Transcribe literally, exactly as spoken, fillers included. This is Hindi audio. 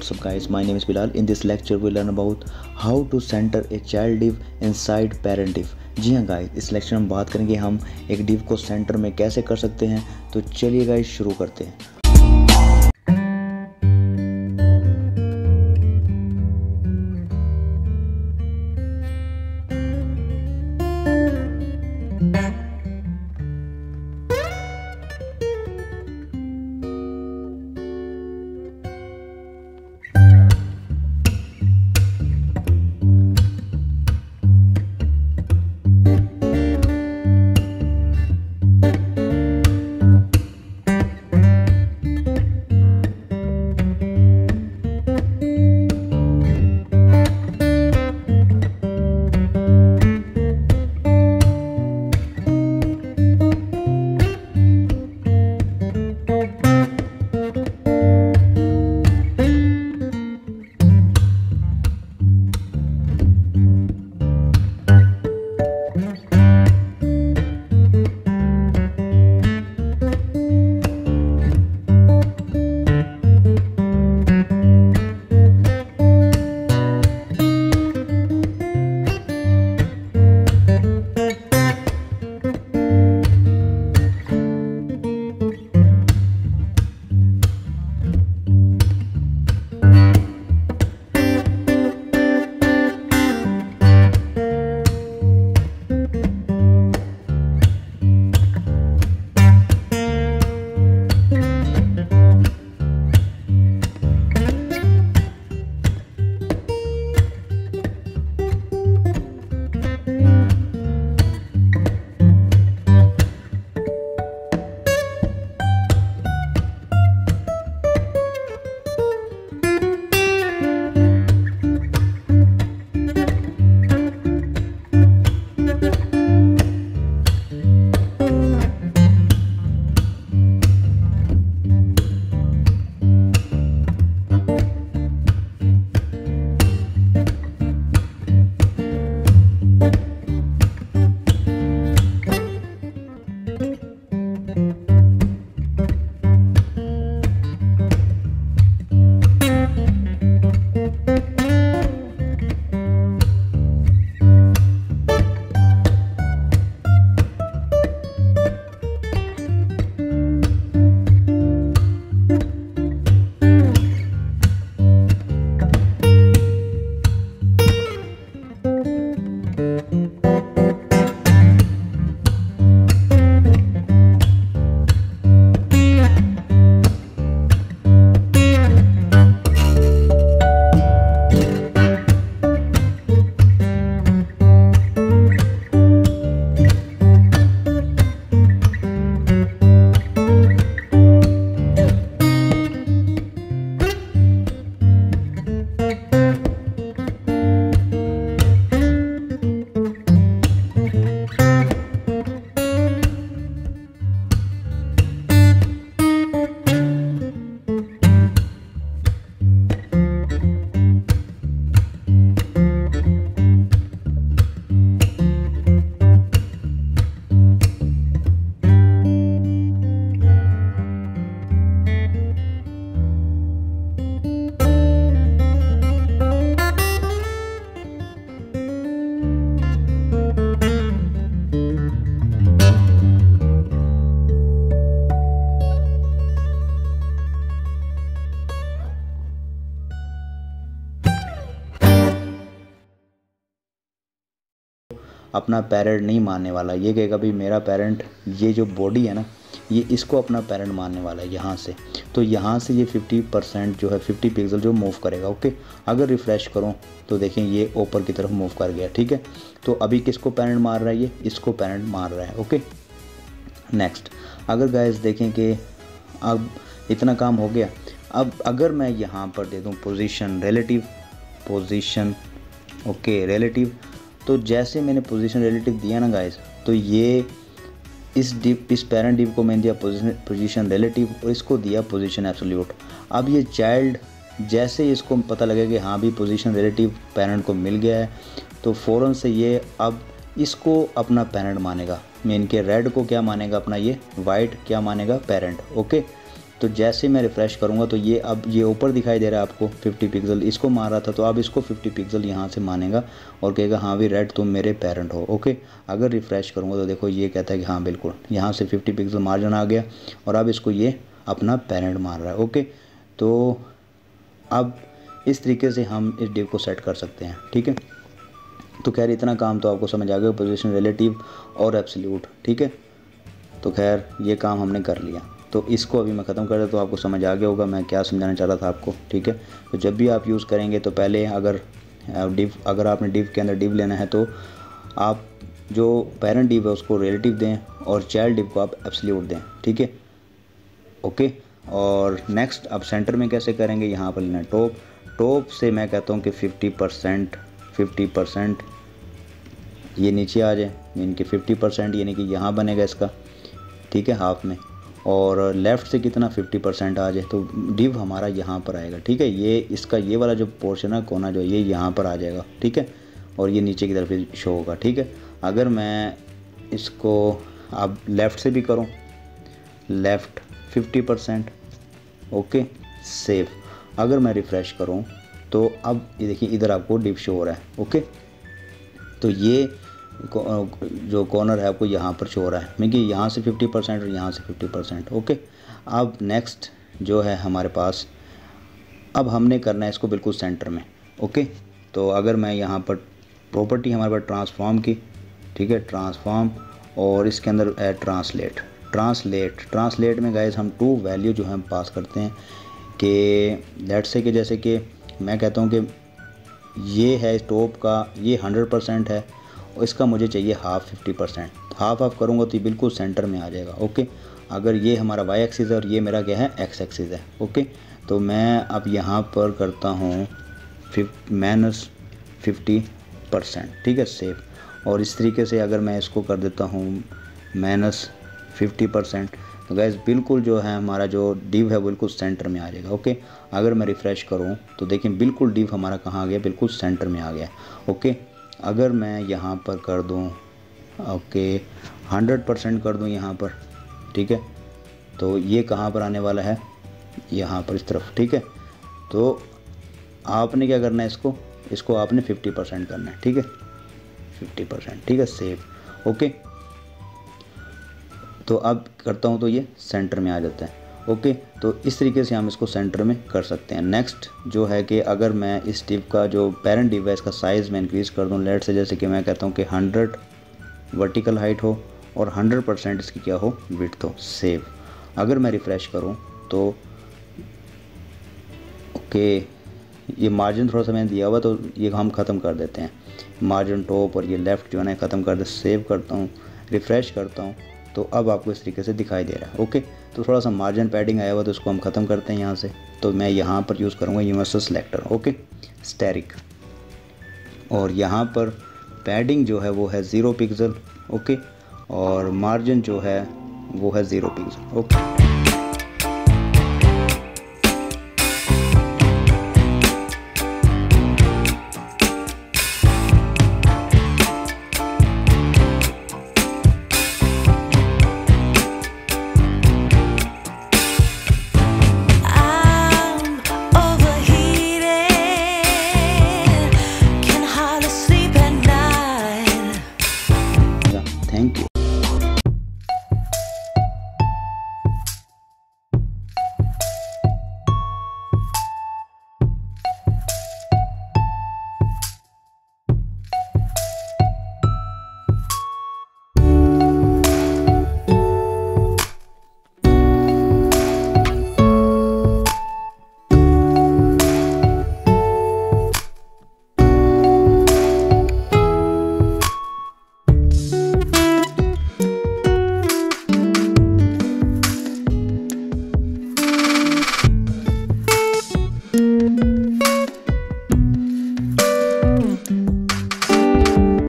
What's up guys, my name is Bilal. In this lecture we learn about how to center a child div inside parent div. जी हाँ गाइस, इस लेक्चर में हम बात करेंगे हम एक div को सेंटर में कैसे कर सकते हैं। तो चलिए गाइस शुरू करते हैं। अपना पेरेंट नहीं मानने वाला, ये कहेगा भाई मेरा पेरेंट, ये जो बॉडी है ना ये इसको अपना पेरेंट मानने वाला है यहाँ से। तो यहाँ से ये फिफ्टी परसेंट जो है फिफ्टी पिक्सल जो मूव करेगा। ओके, अगर रिफ़्रेश करूँ तो देखें ये ऊपर की तरफ मूव कर गया। ठीक है, तो अभी किसको पेरेंट मार रहा है, ये इसको पेरेंट मार रहा है। ओके, नेक्स्ट अगर गाइस देखें कि अब इतना काम हो गया। अब अगर मैं यहाँ पर दे दूँ position relative, position okay relative, तो जैसे मैंने पोजीशन रिलेटिव दिया ना गाइस, तो ये इस डिव इस पेरेंट डिव को मैंने दिया पोजीशन पोजीशन रिलेटिव और इसको दिया पोजीशन एब्सोल्यूट। अब ये चाइल्ड जैसे ही इसको पता लगेगा कि हाँ भी पोजीशन रिलेटिव पेरेंट को मिल गया है, तो फ़ौरन से ये अब इसको अपना पेरेंट मानेगा। मीन के रेड को क्या मानेगा अपना, ये वाइट क्या मानेगा पेरेंट। ओके, तो जैसे मैं रिफ़्रेश करूँगा तो ये अब ये ऊपर दिखाई दे रहा है आपको फिफ्टी पिक्सल, इसको मार रहा था तो अब इसको फिफ्टी पिक्सल यहाँ से मानेगा और कहेगा हाँ भी रेड तुम मेरे पेरेंट हो। ओके, अगर रिफ़्रेश करूँगा तो देखो ये कहता है कि हाँ बिल्कुल, यहाँ से फिफ्टी पिक्सल मार्जिन आ गया और अब इसको ये अपना पेरेंट मान रहा है। ओके, तो अब इस तरीके से हम इस डिव को सेट कर सकते हैं। ठीक है, तो खैर इतना काम तो आपको समझ आ गया, पोजीशन, रिलेटिव और एब्सोल्यूट। ठीक है, तो खैर ये काम हमने कर लिया। तो इसको अभी मैं ख़त्म कर देता, तो आपको समझ आ गया होगा मैं क्या समझाना चाह रहा था आपको। ठीक है, तो जब भी आप यूज़ करेंगे तो पहले अगर डिव अगर आपने डिव के अंदर डिव लेना है तो आप जो पेरेंट डिव है उसको रिलेटिव दें और चाइल्ड डिव को आप एब्सोल्यूट दें। ठीक है, ओके। और नेक्स्ट अब सेंटर में कैसे करेंगे, यहाँ पर लेना टॉप। टॉप से मैं कहता हूँ कि फिफ्टी परसेंट फिफ्टी परसेंट ये नीचे आ जाए, यानी कि फिफ्टी परसेंट यानी कि यहाँ बनेगा इसका। ठीक है, हाफ में। और लेफ़्ट से कितना फिफ्टी परसेंट आ जाए तो डिव हमारा यहाँ पर आएगा। ठीक है, ये इसका ये वाला जो पोर्शन है कोना जो ये यहाँ पर आ जाएगा। ठीक है, और ये नीचे की तरफ शो होगा। ठीक है, अगर मैं इसको अब लेफ़्ट से भी करूँ, left fifty percent, okay, save. अगर मैं रिफ़्रेश करूँ तो अब ये देखिए इधर आपको डिव शो हो रहा है। ओके, तो ये जो कॉर्नर है आपको यहाँ पर शो हो रहा है, मैं कि यहाँ से फिफ्टी परसेंट और यहाँ से फिफ्टी परसेंट। ओके, अब नेक्स्ट जो है हमारे पास, अब हमने करना है इसको बिल्कुल सेंटर में। ओके, तो अगर मैं यहाँ पर प्रॉपर्टी हमारे पास ट्रांसफॉर्म की, ठीक है, ट्रांसफॉर्म, और इसके अंदर है ट्रांसलेट। ट्रांसलेट ट्रांसलेट में गाइस हम टू वैल्यू जो है हम पास करते हैं कि लेट्स से कि जैसे कि मैं कहता हूँ कि ये है टॉप का, ये हंड्रेड परसेंट है और इसका मुझे चाहिए half fifty percent. Half half करूँगा तो ये बिल्कुल सेंटर में आ जाएगा। ओके, अगर ये हमारा वाई एक्सिस है और ये मेरा क्या है एक्स एक्सिस है। ओके, तो मैं अब यहाँ पर करता हूँ फिफ माइनस फिफ्टी परसेंट। ठीक है, सेव। और इस तरीके से अगर मैं इसको कर देता हूँ माइनस फिफ्टी परसेंट, तो गैस बिल्कुल जो है हमारा जो डिव है बिल्कुल सेंटर में आ जाएगा। ओके, अगर मैं रिफ़्रेश करूँ तो देखिए बिल्कुल डिव हमारा कहाँ आ गया, बिल्कुल सेंटर में आ गया। ओके, अगर मैं यहाँ पर कर दूँ, ओके, हंड्रेड परसेंट कर दूँ यहाँ पर, ठीक है, तो ये कहाँ पर आने वाला है, यहाँ पर इस तरफ। ठीक है, तो आपने क्या करना है, इसको इसको आपने फिफ्टी परसेंट करना है। ठीक है, फिफ्टी परसेंट। ठीक है, सेव। ओके, तो अब करता हूँ तो ये सेंटर में आ जाता है। ओके, तो इस तरीके से हम इसको सेंटर में कर सकते हैं। नेक्स्ट जो है कि अगर मैं इस डिव का जो पेरेंट डिव है इसका साइज़ मैं इंक्रीज़ कर दूँ, लेट से जैसे कि मैं कहता हूँ कि हंड्रेड वर्टिकल हाइट हो और हंड्रेड परसेंट इसकी क्या हो, विड्थ हो, सेव। अगर मैं रिफ़्रेश करूँ तो ओके, ये मार्जिन थोड़ा सा मैंने दिया हुआ तो ये हम ख़त्म कर देते हैं, मार्जिन टॉप और ये लेफ़्ट जो है ना ख़त्म कर दे। सेव करता हूँ, रिफ़्रेश करता हूँ, तो अब आपको इस तरीके से दिखाई दे रहा है। ओके, तो थोड़ा सा मार्जिन पैडिंग आया हुआ तो उसको हम ख़त्म करते हैं यहाँ से। तो मैं यहाँ पर यूज़ करूँगा यूनिवर्सल सिलेक्टर, ओके, स्टेरिक, और यहाँ पर पैडिंग जो है वो है ज़ीरो पिक्सल। ओके, और मार्जिन जो है वो है ज़ीरो पिक्सल। ओके।